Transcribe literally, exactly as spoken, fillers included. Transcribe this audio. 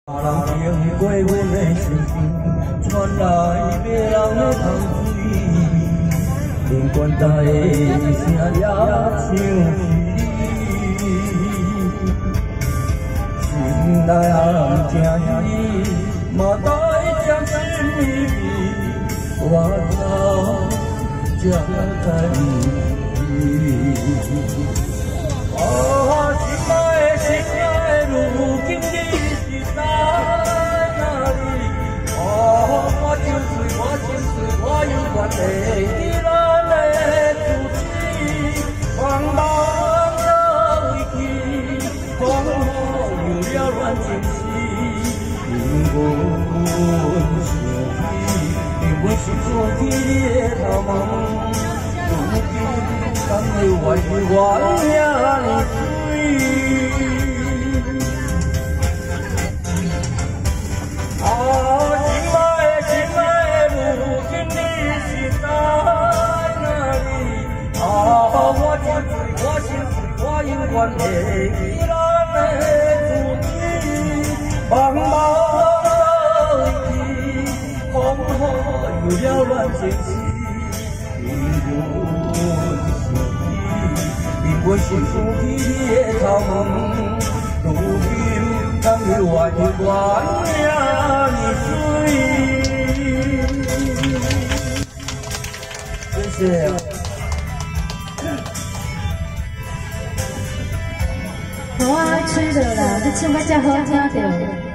人经过阮的身边，传来别人的香水，连管带的声也像是你。心内暗正意，嘛带将心意，我早才知你。哦，心爱的心爱的，如今你。 在哪里？哦，我就是我心事，我永远会记咱的足迹。茫茫的归去，风雨有了乱情丝。因阮想起，因阮是过去你的头毛，如今敢会怨怨遐尼水？ 我会记咱的足迹，茫茫归去，风雨有了乱情丝。因阮想起，因阮是过去你的头毛，如今敢有怨怨遐尼水？谢谢。 我爱吹着啦，你唱甲遮好听着。